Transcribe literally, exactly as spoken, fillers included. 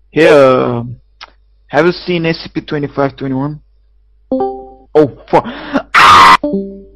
Here, uh, have you seen S C P twenty-five twenty-one? Oh, fuck.